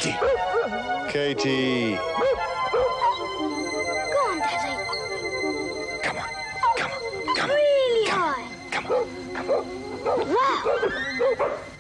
Katie. Katie. Go on, Daddy. Come on. Come on. Come on. Really Come on. high. Come on. Come on. Wow.